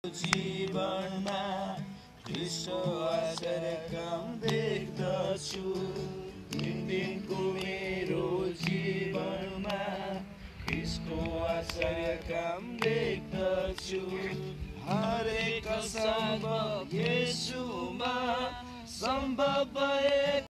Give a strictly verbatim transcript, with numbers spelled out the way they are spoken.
जीवनमा ख्रीष्टको आश्चर्य काम देख्दछु दिनको मेरो जीवनमा ख्रीष्टको आश्चर्य काम देख्दछु हरेक सम्भव येशूमा सम्भव भए